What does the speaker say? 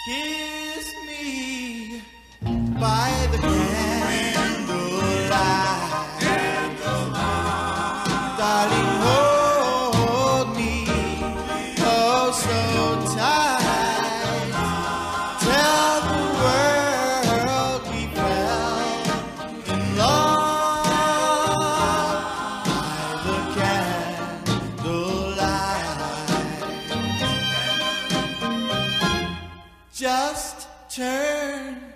Kiss me by the candlelight, darling, hold me oh so tight. Tell the world we fell in love by the candlelight. Just turn